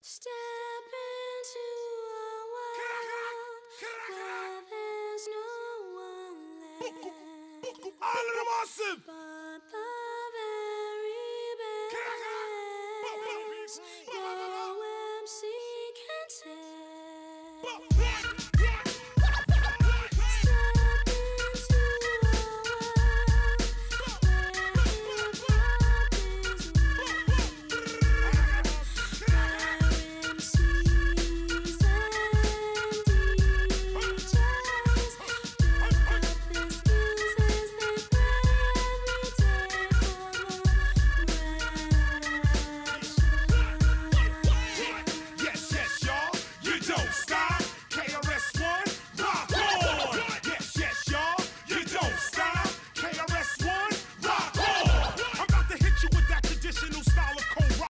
Step into a world where there's no one left but the very best. No MC can tell.